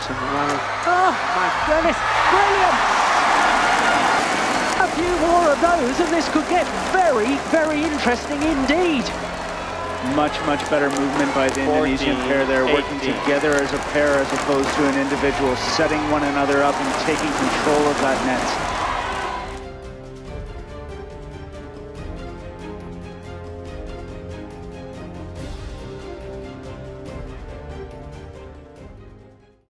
Oh my goodness, brilliant! A few more of those and this could get very, very interesting indeed. Much better movement by the Indonesian pair there, working together as a pair as opposed to an individual, setting one another up and taking control of that net.